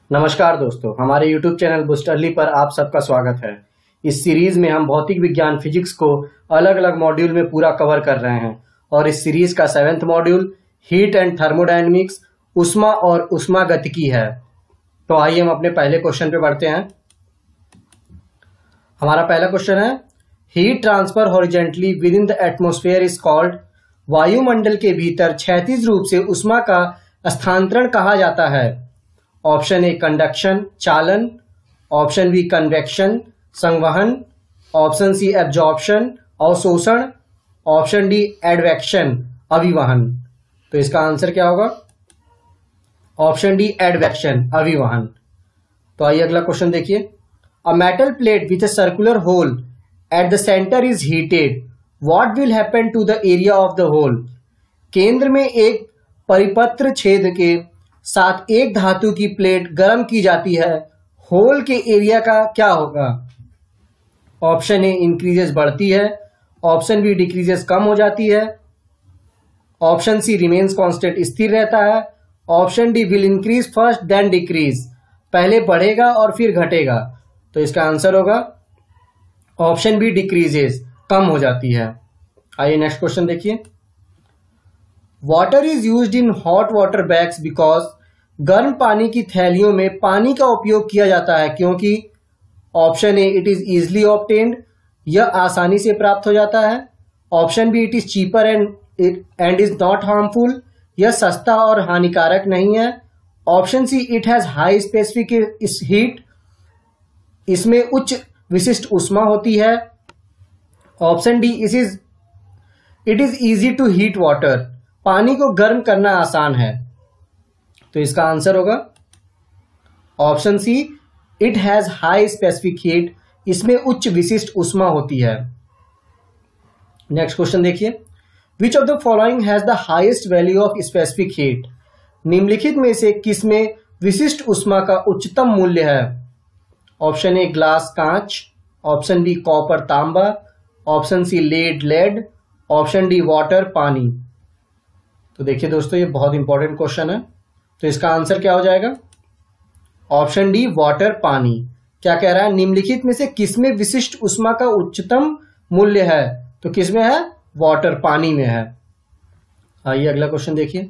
नमस्कार दोस्तों, हमारे YouTube चैनल बूस्टरली पर आप सबका स्वागत है। इस सीरीज में हम भौतिक विज्ञान फिजिक्स को अलग अलग मॉड्यूल में पूरा कवर कर रहे हैं और इस सीरीज का 7वां मॉड्यूल हीट एंड थर्मोडायनेमिक्स ऊष्मा और ऊष्मागतिकी है। तो आइए हम अपने पहले क्वेश्चन पे बढ़ते हैं। हमारा पहला क्वेश्चन है, heat transfer horizontally within the atmosphere is called. वायुमंडल के भीतर क्षैतिज रूप से ऊष्मा का स्थानांतरण कहा जाता है। ऑप्शन ए कंडक्शन चालन, ऑप्शन बी कन्वेक्शन संवहन, ऑप्शन सी एब्जॉर्प्शन अवशोषण, ऑप्शन डी एडवेक्शन अभिवहन। तो इसका आंसर क्या होगा? ऑप्शन डी एडवेक्शन अभिवहन। तो आइए अगला क्वेश्चन देखिए। A metal plate with a circular hole at the center is heated, what will happen to the area of the hole. केंद्र में एक परिपत्र छेद के साथ एक धातु की प्लेट गर्म की जाती है, होल के एरिया का क्या होगा? ऑप्शन ए इंक्रीजेस बढ़ती है, ऑप्शन बी डिक्रीजेस कम हो जाती है, ऑप्शन सी रिमेन्स कांस्टेंट स्थिर रहता है, option D will increase first then decrease, पहले बढ़ेगा और फिर घटेगा। तो इसका आंसर होगा ऑप्शन बी डिक्रीजेस, कम हो जाती है। आइए नेक्स्ट क्वेश्चन देखिए। Water is used in hot water bags because, गर्म पानी की थैलियों में पानी का उपयोग किया जाता है क्योंकि। Option A it is easily obtained, यह आसानी से प्राप्त हो जाता है। Option B it is cheaper and is not harmful, यह सस्ता और हानिकारक नहीं है। Option C it has high specific heat, इसमें उच्च विशिष्ट ऊष्मा होती है। Option D it is easy to heat water, पानी को गर्म करना आसान है। तो इसका आंसर होगा option C it has high specific heat, इसमें उच्च विशिष्ट ऊष्मा होती है। नेक्स्ट क्वेश्चन देखिए। Which of the following has the highest value of specific heat. निम्नलिखित में से किसमें विशिष्ट ऊष्मा का उच्चतम मूल्य है? ऑप्शन ए ग्लास कांच, ऑप्शन बी कॉपर तांबा, option C lead, option D water पानी। तो देखिए दोस्तों, ये बहुत इंपॉर्टेंट क्वेश्चन है। तो इसका आंसर क्या हो जाएगा? ऑप्शन डी वाटर पानी। क्या कह रहा है? निम्नलिखित में से किसमें विशिष्ट ऊष्मा का उच्चतम मूल्य है? तो किसमें है? वाटर पानी में है। आइए अगला क्वेश्चन देखिए।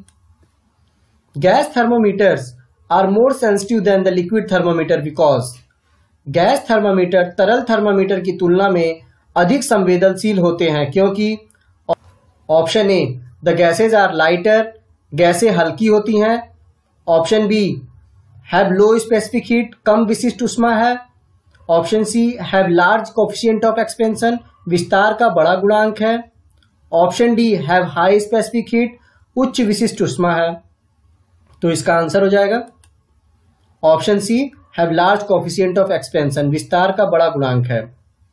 Gas thermometers are more sensitive than the liquid thermometer because. Gas thermometer तरल थर्मोमीटर की तुलना में अधिक संवेदनशील होते हैं क्योंकि। Option A the gases are lighter, गैसें हल्की होती हैं। Option B have low specific heat, कम विशिष्ट ऊष्मा है। Option C have large coefficient of expansion, विस्तार का बड़ा गुणांक है। Option D have high specific heat, उच्च विशिष्ट ऊष्मा है। तो इसका आंसर हो जाएगा option C have large coefficient of expansion, विस्तार का बड़ा गुणांक है।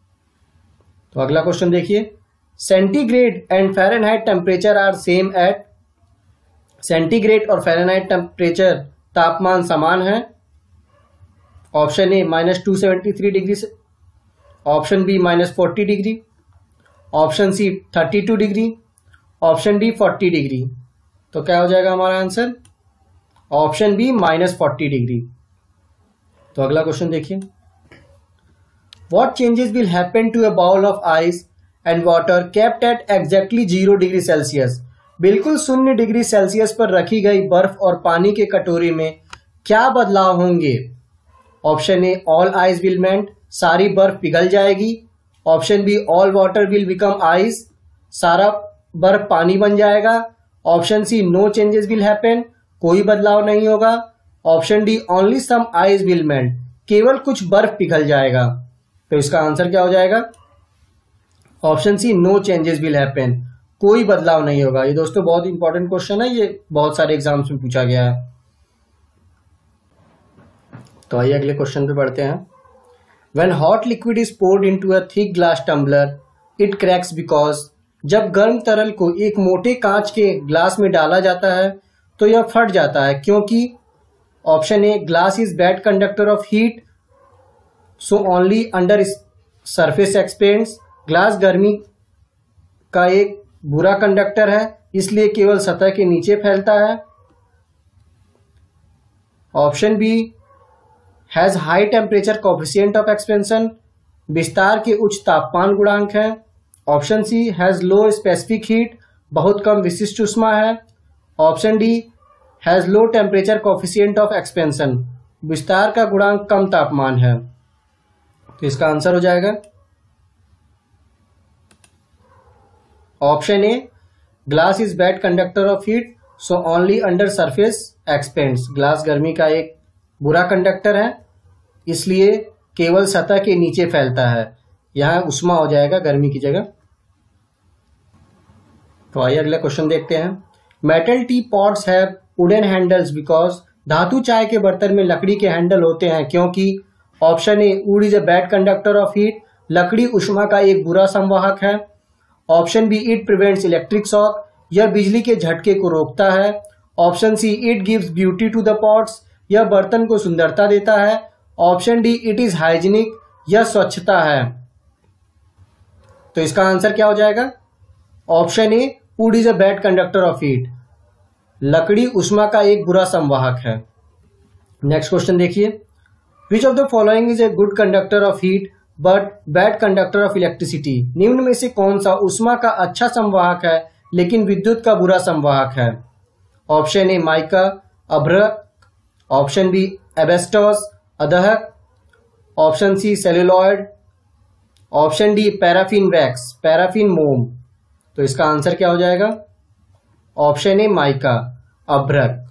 तो अगला क्वेश्चन देखिए। Centigrade and Fahrenheit temperature are same at. Centigrade और फ़ारेनहाइट टेम्परेचर तापमान समान है। Option A -273 degree, option B -40 degree, option C 32 degree, option D 40 degree. तो क्या हो जाएगा हमारा आंसर? Option B -40 degree. तो अगला क्वेश्चन देखिए। What changes will happen to a bowl of ice and water kept at exactly 0 degree Celsius. बिल्कुल 0 degree Celsius पर रखी गई बर्फ और पानी के कटोरे में क्या बदलाव होंगे? Option A all ice will melt, सारी बर्फ पिघल जाएगी। Option B all water will become ice, सारा बर्फ पानी बन जाएगा। Option C no changes will happen, कोई बदलाव नहीं होगा। Option D only some ice will melt, केवल कुछ बर्फ पिघल जाएगा। तो इसका आंसर क्या हो जाएगा? Option C no changes will happen, कोई बदलाव नहीं होगा। ये दोस्तों बहुत इंपॉर्टेंट क्वेश्चन है, ये बहुत सारे एग्जाम्स में पूछा गया है। तो आइए अगले क्वेश्चन पे बढ़ते हैं। When hot liquid is poured into a thick glass tumbler it cracks because. जब गर्म तरल को एक मोटे कांच के ग्लास में डाला जाता है तो यह फट जाता है क्योंकि। Option A glass is bad conductor of heat, so only under surface expands. Glass गर्मी का एक बुरा कंडक्टर है, इसलिए केवल सतह के नीचे फैलता है। Option B has high temperature coefficient of expansion, विस्तार के उच्च तापमान गुणांक है। Option C has low specific heat, बहुत कम विशिष्ट ऊष्मा है। Option D has low temperature coefficient of expansion, विस्तार का गुणांक कम तापमान है। तो इसका आंसर हो जाएगा option A, glass is bad conductor of heat so only under surface expands. Glass गर्मी का एक बुरा कंडक्टर है, इसलिए केवल सतह के नीचे फैलता है। यहां उष्मा हो जाएगा गर्मी की जगह। तो आइए अगला क्वेश्चन देखते हैं। Metal tea pots have wooden handles because, धातु चाय के बर्तन में लकड़ी के हैंडल होते हैं क्योंकि। Option A, wood is a bad conductor of heat, लकड़ी उष्मा का एक बुरा संवाहक है। Option B, it prevents electric shock, यह बिजली के झटके को रोकता है। Option C, it gives beauty to the pots, यह बर्तन को सुंदरता देता है। Option D, it is hygienic, यह स्वच्छता है। तो इसका आंसर क्या हो जाएगा? Option A, wood is a bad conductor of heat, लकड़ी उष्मा का एक बुरा संवाहक है। नेक्स्ट क्वेश्चन देखिए। Which of the following is a good conductor of heat but bad conductor of electricity, निम्न में से कौन सा उष्मा का अच्छा संवाहक है लेकिन विद्युत का बुरा संवाहक है? ऑप्शन ए, माइका अभ्रक। ऑप्शन बी, एबेस्टोस अदहक। Option C, celluloid. Option D, paraffin wax, paraffin मोम। तो इसका आंसर क्या हो जाएगा? ऑप्शन ए, माइका अभ्रक।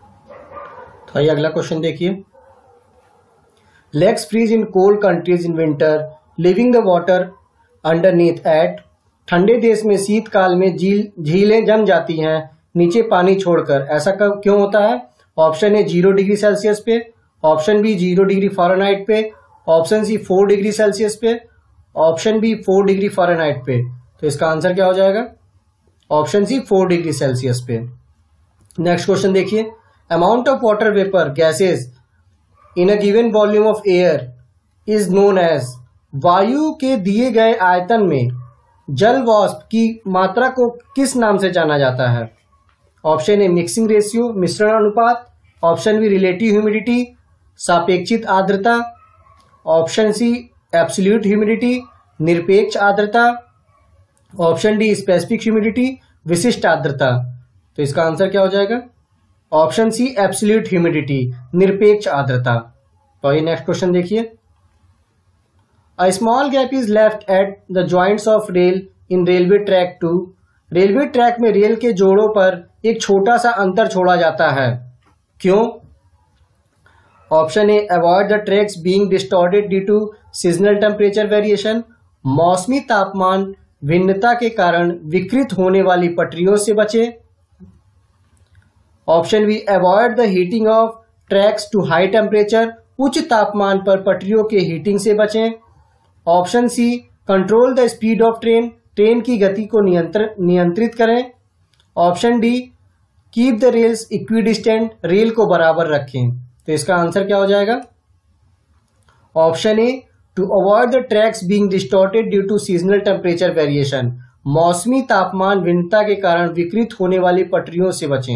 तो आइए अगला क्वेश्चन देखिए। Lakes freeze in cold countries in winter, leaving the water underneath at, ठंडे देश में शीतकाल में झीलें जम जाती हैं नीचे पानी छोड़कर, ऐसा कब क्यों होता है? ऑप्शन ए, 0 डिग्री सेल्सियस पे। ऑप्शन बी, 0 डिग्री फ़ारेनहाइट पे। ऑप्शन सी, 4 डिग्री सेल्सियस पे। ऑप्शन बी, 4 डिग्री फ़ारेनहाइट पे। तो इसका आंसर क्या हो जाएगा? ऑप्शन सी, 4 डिग्री सेल्सियस पे। नेक्स्ट क्वेश्चन देखिए। Amount of water vapour gases in a given volume of air is known as, वायु के दिए गए आयतन में जल वाष्प की मात्रा को किस नाम से जाना जाता है? ऑप्शन ए, मिक्सिंग रेशियो, मिश्रण अनुपात। ऑप्शन बी, रिलेटिव ह्यूमिडिटी, सापेक्षित आर्द्रता। ऑप्शन सी, एब्सोल्यूट ह्यूमिडिटी, निरपेक्ष आर्द्रता। ऑप्शन डी, स्पेसिफिक ह्यूमिडिटी, विशिष्ट आर्द्रता। तो इसका आंसर क्या हो जाएगा? ऑप्शन सी, एब्सोल्यूट ह्यूमिडिटी, निरपेक्ष आर्द्रता। तो ये नेक्स्ट क्वेश्चन देखिए। A small gap is left at the joints of rail in railway track to, railway track में रेल के जोड़ों पर एक छोटा सा अंतर छोड़ा जाता है, क्यों? Option A, avoid the tracks being distorted due to seasonal temperature variation, मौसमी तापमान भिन्नता के कारण विकृत होने वाली पटरियों से बचे। Option B, avoid the heating of tracks to high temperature, उच्च तापमान पर पटरियों के हीटिंग से बचें। Option C, control the speed of train, train की गति को नियंत्रित करें। Option D, keep the rails equidistant, rail को बराबर रखें। तो इसका आंसर क्या हो जाएगा? Option A, to avoid the tracks being distorted due to seasonal temperature variation, मौसमी तापमान भिन्नता के कारण विकृत होने वाली पटरियों से बचें।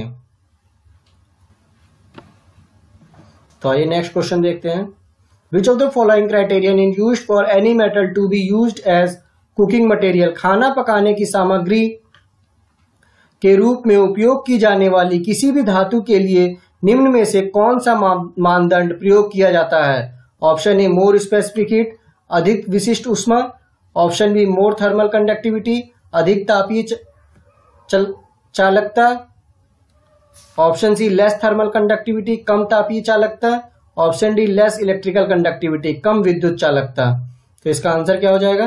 तो आइए नेक्स्ट क्वेश्चन देखते हैं। Which of the following criterion in used for any metal to be used as cooking material, खाना पकाने की सामग्री के रूप में उपयोग की जाने वाली किसी भी धातु के लिए निम्न में से कौन सा मानदंड प्रयोग किया जाता है? Option A, more specific heat, अधिक विशिष्ट ऊष्मा। Option B, more thermal conductivity, अधिक तापीय चालकता। Option C, less thermal conductivity, कम तापीय चालकता। Option D, less electrical conductivity, कम विद्युत चालकता। तो इसका आंसर क्या हो जाएगा?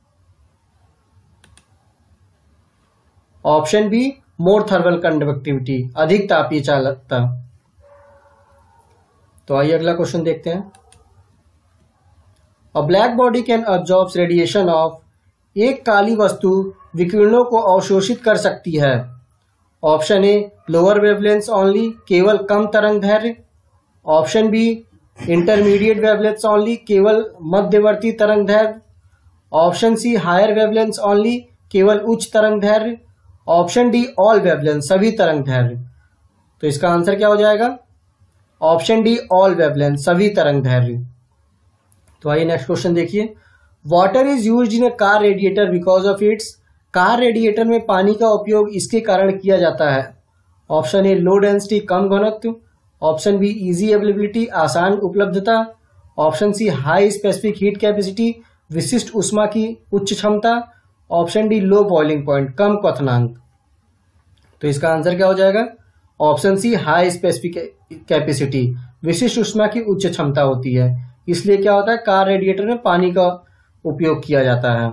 Option B, more thermal conductivity, अधिक तापीय चालकता। तो आइए अगला क्वेश्चन देखते हैं। A black body can absorb radiation of, एक काली वस्तु विकिरणों को अवशोषित कर सकती है। Option A, lower wavelength only, केवल कम तरंग दैर्घ्य। Option B, intermediate wavelength only, केवल मध्यवर्ती तरंग दैर्घ्य। Option C, higher wavelength only, केवल उच्च तरंग दैर्घ्य। ऑप्शन डी, ऑल वेवलेंथ, सभी तरंग दैर्घ्य। तो इसका आंसर क्या हो जाएगा? ऑप्शन डी ऑल वेवलेंथ, सभी तरंग दैर्घ्य। तो आइए नेक्स्ट क्वेश्चन देखिए। Water is used in a car radiator because of its, car radiator में पानी का उपयोग इसके कारण किया जाता है। ऑप्शन ए लो डेंसिटी, कम घनत्व। ऑप्शन बी इजी अवेलेबिलिटी, आसान उपलब्धता। Option C high specific heat capacity, विशिष्ट ऊष्मा की उच्च क्षमता। Option D low boiling point, कम क्वथनांक। तो इसका आंसर क्या हो जाएगा? Option C high specific capacity, विशिष्ट ऊष्मा की उच्च क्षमता होती है, इसलिए क्या होता है, कार रेडिएटर में पानी का उपयोग किया जाता है।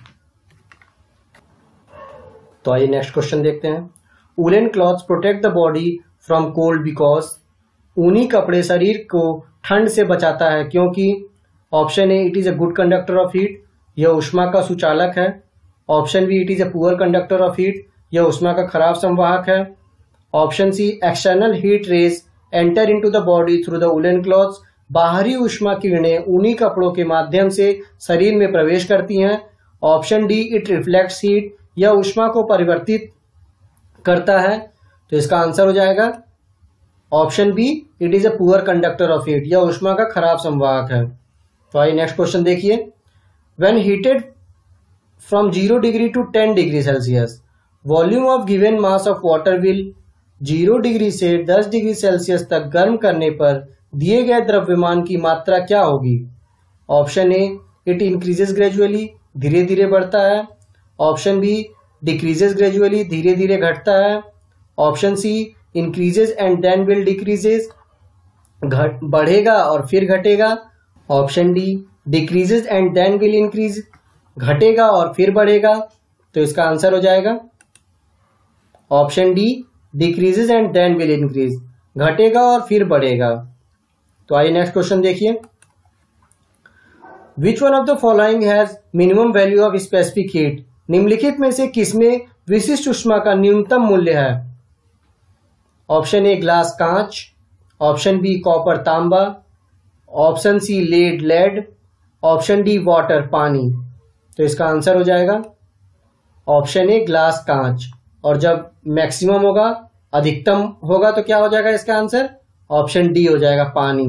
तो आइए नेक्स्ट क्वेश्चन देखते हैं। Woollen clothes protect the body from cold because, ऊनी कपड़े शरीर को ठंड से बचाता है क्योंकि। Option A it is a good conductor of heat, यह ऊष्मा का सुचालक है। Option B it is a poor conductor of heat, यह ऊष्मा का खराब संवाहक है। Option C external heat rays enter into the body through the woollen clothes, बाहरी ऊष्मा किरणें ऊनी कपड़ों के माध्यम से शरीर में प्रवेश करती हैं। Option D it reflects heat, यह ऊष्मा को परिवर्तित करता है। तो इसका आंसर हो जाएगा option B it is a poor conductor of heat, यह ऊष्मा का खराब संवाहक है। तो आइए नेक्स्ट क्वेश्चन देखिए। When heated from 0 degree to 10 degree Celsius, volume of given mass of water will, 0 degree से 10 डिग्री सेल्सियस तक गर्म करने पर दिए गए द्रव्यमान की मात्रा क्या होगी? Option A it increases gradually, धीरे धीरे बढ़ता है। ऑप्शन बी डिक्रीजेस ग्रेजुअली, धीरे धीरे घटता है। Option C increases and then will decreases, बढ़ेगा और फिर घटेगा। Option D decreases and then will increase, घटेगा और फिर बढ़ेगा। तो इसका आंसर हो जाएगा option D decreases and then will increase, घटेगा और फिर बढ़ेगा। तो आइए नेक्स्ट क्वेश्चन देखिए। Which one of the following has minimum value of specific heat, निम्नलिखित में से किसमें विशिष्ट ऊष्मा का न्यूनतम मूल्य है? ऑप्शन ए ग्लास कांच। ऑप्शन बी कॉपर तांबा। Option C lead lead. Option D water पानी। तो इसका आंसर हो जाएगा ऑप्शन ए ग्लास कांच, और जब मैक्सिमम होगा, अधिकतम होगा, तो क्या हो जाएगा इसका आंसर? ऑप्शन डी हो जाएगा पानी।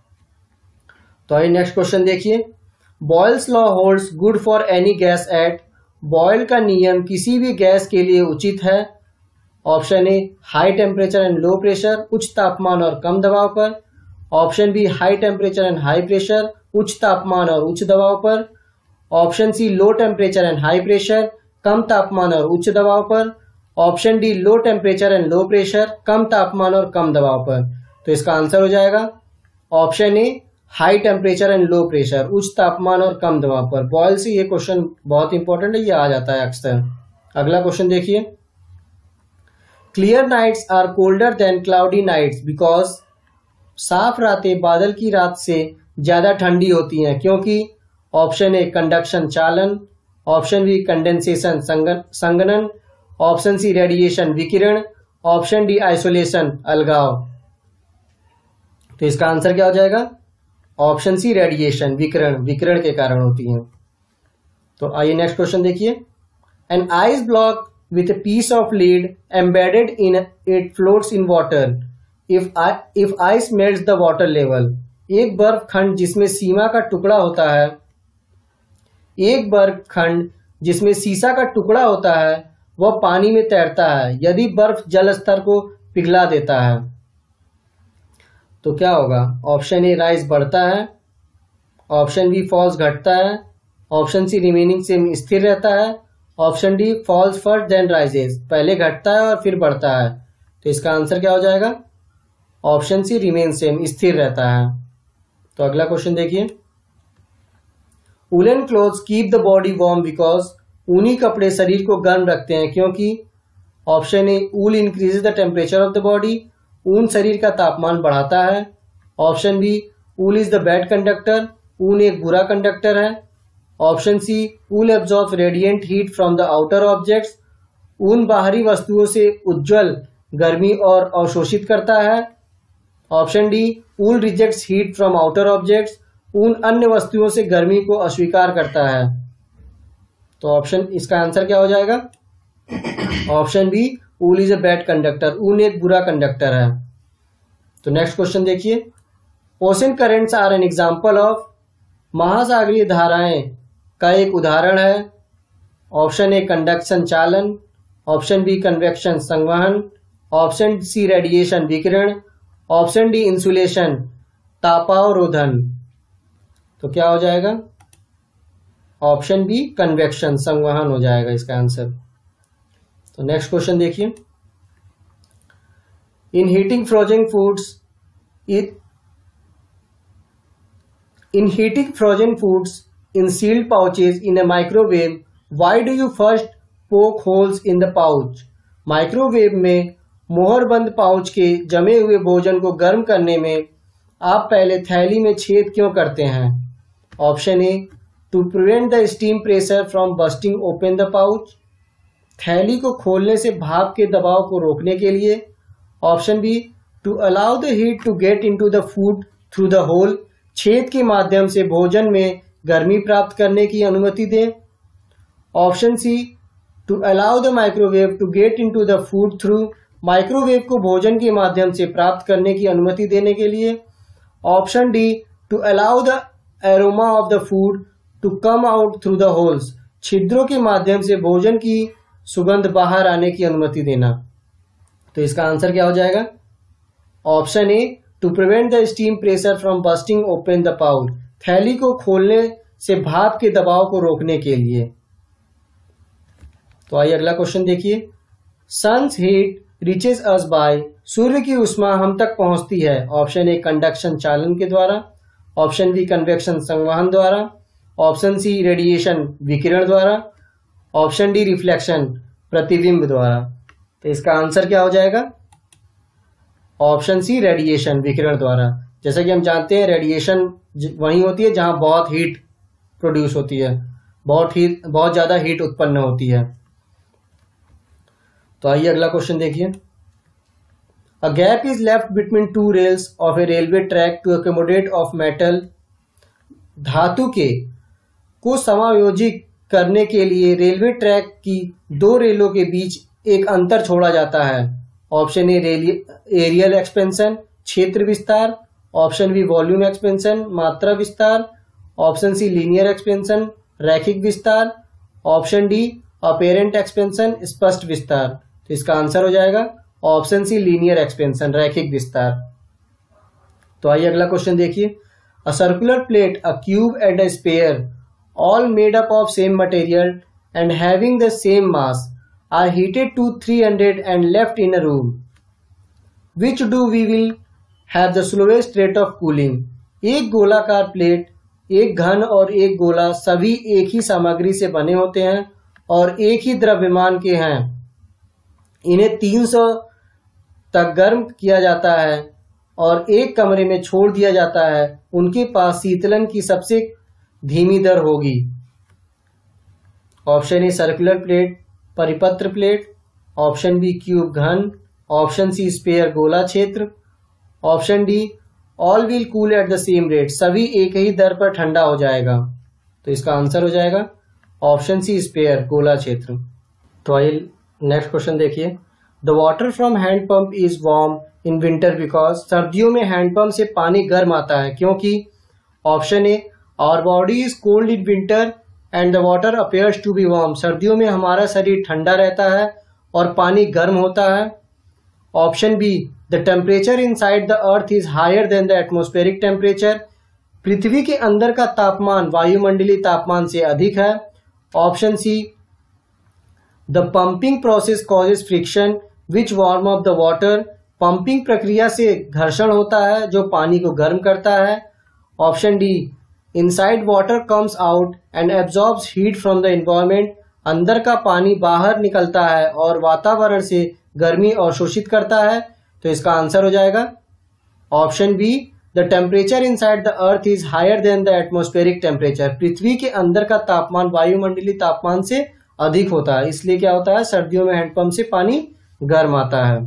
तो आइए नेक्स्ट क्वेश्चन देखिए। Boyle's law holds good for any gas at, Boyle का नियम किसी भी गैस के लिए उचित है। Option A high temperature and low pressure, उच्च तापमान और कम दबाव पर। Option B high temperature and high pressure, उच्च तापमान और उच्च दबाव पर। Option C low temperature and high pressure, कम तापमान और उच्च दबाव पर। Option D low temperature and low pressure, कम तापमान और कम दबाव पर। तो इसका आंसर हो जाएगा option A high temperature and low pressure, उच्च तापमान और कम दबाव पर। बॉयल से ये क्वेश्चन बहुत इंपॉर्टेंट है, ये आ जाता है अक्सर। अगला क्वेश्चन देखिए। Clear nights are colder than cloudy nights because, साफ रातें बादल की रात से ज्यादा ठंडी होती हैं क्योंकि। ऑप्शन ए कंडक्शन चालन। ऑप्शन बी कंडेंसेशन संघनन। ऑप्शन सी रेडिएशन विकिरण। ऑप्शन डी आइसोलेशन अलगाव। तो इसका आंसर क्या हो जाएगा? ऑप्शन सी रेडिएशन विकिरण, विकिरण के कारण होती हैं। तो आइए नेक्स्ट क्वेश्चन देखिए। An ice block with a piece of lead embedded in it floats in water if ice melts the water level, एक बर्फ खंड जिसमें सीमा का टुकड़ा होता है, एक बर्फ खंड जिसमें सीसा का टुकड़ा होता है, वह पानी में तैरता है यदि बर्फ जल स्तर को पिघला देता है। तो क्या होगा? ऑप्शन ए राइज बढ़ता है। ऑप्शन बी फॉल्स घटता है। ऑप्शन सी रिमेनिंग सेम स्थिर रहता है। Option D falls first then rises, पहले घटता है और फिर बढ़ता है। तो इसका आंसर क्या हो जाएगा? ऑप्शन सी रिमेन सेम, स्थिर रहता है। तो अगला क्वेश्चन देखिए। Woollen clothes keep the body warm because, ऊनी कपड़े शरीर को गर्म रखते हैं क्योंकि। Option A wool increases the temperature of the body, ऊन शरीर का तापमान बढ़ाता है। Option B wool is the bad conductor, ऊन एक बुरा कंडक्टर है। Option C wool absorb radiant heat from the outer objects, ऊन बाहरी वस्तुओं से उज्ज्वल गर्मी और अवशोषित करता है। Option D wool rejects heat from outer objects, ऊन अन्य वस्तुओं से गर्मी को अस्वीकार करता है। तो ऑप्शन, इसका आंसर क्या हो जाएगा? Option B wool is a bad conductor, ऊन एक बुरा कंडक्टर है। तो नेक्स्ट क्वेश्चन देखिए, ocean currents are an example of, महासागरीय धाराएं का एक उदाहरण है। ऑप्शन ए कंडक्शन चालन, ऑप्शन बी कन्वेक्शन संवहन, ऑप्शन सी रेडिएशन विकिरण, ऑप्शन डी इंसुलेशन तापावरोधन। तो क्या हो जाएगा? ऑप्शन बी कन्वेक्शन संवहन हो जाएगा इसका आंसर। तो नेक्स्ट क्वेश्चन देखिए, in heating frozen foods in sealed pouches in a microwave, why do you first poke holes in the pouch? Microwave में मोहरबंद पाउच के जमे हुए भोजन को गर्म करने में आप पहले थैली में छेद क्यों करते हैं? Option A, to prevent the steam pressure from bursting open the pouch, थैली को खोलने से भाप के दबाव को रोकने के लिए। Option B, to allow the heat to get into the food through the hole, छेद के माध्यम से भोजन में गर्मी प्राप्त करने की अनुमति दें। Option C, to allow the microwave to get into the food through, microwave को भोजन के माध्यम से प्राप्त करने की अनुमति देने के लिए। Option D, to allow the aroma of the food to come out through the holes, छिद्रों के माध्यम से भोजन की सुगंध बाहर आने की अनुमति देना। तो इसका आंसर क्या हो जाएगा? Option A, to prevent the steam pressure from bursting open the pouch, थैली को खोलने से भाप के दबाव को रोकने के लिए। तो आइए अगला क्वेश्चन देखिए, sun's heat reaches us by, सूर्य की उष्मा हम तक पहुंचती है। ऑप्शन ए कंडक्शन चालन के द्वारा, ऑप्शन बी कन्वेक्शन संवहन द्वारा, ऑप्शन सी रेडिएशन विकिरण द्वारा, ऑप्शन डी रिफ्लेक्शन प्रतिबिंब द्वारा। तो इसका आंसर क्या हो जाएगा? ऑप्शन सी रेडिएशन विकिरण द्वारा। जैसा कि हम जानते हैं रेडिएशन वहीं होती है जहां बहुत हीट प्रोड्यूस होती है, बहुत ज्यादा हीट उत्पन्न होती है। तो आइए अगला क्वेश्चन देखिए, a gap is left between two rails of a railway track to accommodate of metal, धातु के को समायोजित करने के लिए रेलवे ट्रैक की दो रेलों के बीच एक अंतर छोड़ा जाता है। ऑप्शन ए एरियल एक्सपेंशन क्षेत्र विस्तार, ऑप्शन बी वॉल्यूम एक्सपेंशन मात्रा विस्तार, ऑप्शन सी लीनियर एक्सपेंशन रैखिक विस्तार, ऑप्शन डी अपेरेंट एक्सपेंशन स्पष्ट विस्तार। तो इसका आंसर हो जाएगा ऑप्शन सी लीनियर एक्सपेंशन रैखिक विस्तार। तो आइए अगला क्वेश्चन देखिए, a circular plate, a cube and a sphere all made up of same material and having the same mass are heated to 300 and left in a room. Which do we will have the slowest rate of cooling? एक गोलाकार plate, एक घन और एक गोला सभी एक ही सामग्री से बने होते हैं और एक ही द्रव्यमान के हैं। इन्हें 300 तक गर्म किया जाता है और एक कमरे में छोड़ दिया जाता है। उनके पास शीतलन की सबसे धीमी दर होगी। ऑप्शन ए सर्कुलर प्लेट परिपत्र प्लेट, ऑप्शन बी क्यूब घन, ऑप्शन सी स्फीयर गोला क्षेत्र, option D all will cool at the same rate, सभी एक ही दर पर ठंडा हो जाएगा। तो इसका आंसर हो जाएगा ऑप्शन सी स्फीयर गोला क्षेत्र। तो आइए नेक्स्ट क्वेश्चन देखिए, the water from hand pump is warm in winter because, सर्दियों में हैंडपंप से पानी गर्म आता है क्योंकि। Option A, our body is cold in winter and the water appears to be warm, सर्दियों में हमारा शरीर ठंडा रहता है और पानी गर्म होता है। Option B, the temperature inside the earth is higher than the atmospheric temperature, पृथ्वी के अंदर का तापमान वायुमंडलीय तापमान से अधिक है। Option C, the pumping process causes friction which warm up the water, pumping प्रक्रिया से घर्षण होता है जो पानी को गर्म करता है। Option D, inside water comes out and absorbs heat from the environment, अंदर का पानी बाहर निकलता है और वातावरण से गर्मी अवशोषित करता है। तो इसका आंसर हो जाएगा option B, the temperature inside the earth is higher than the atmospheric temperature, पृथ्वी के अंदर का तापमान वायुमंडलीय तापमान से अधिक होता है, इसलिए क्या होता है सर्दियों में हैंडपंप से पानी गर्म आता है।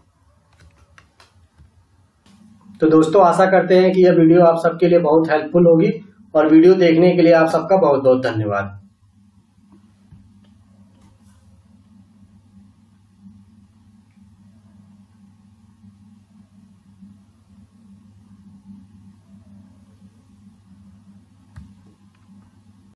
तो दोस्तों आशा करते हैं कि यह वीडियो आप सबके लिए बहुत हेल्पफुल होगी और वीडियो देखने के लिए आप सबका बहुत बहुत धन्यवाद।